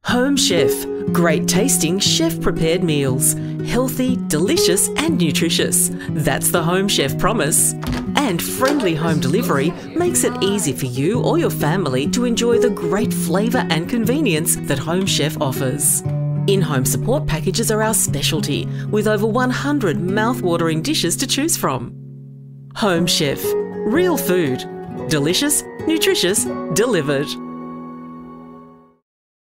HomeChef. Great tasting chef-prepared meals. Healthy, delicious and nutritious. That's the HomeChef promise. And friendly home delivery makes it easy for you or your family to enjoy the great flavour and convenience that HomeChef offers. In-home support packages are our specialty, with over 100 mouth-watering dishes to choose from. HomeChef. Real food. Delicious, nutritious, delivered.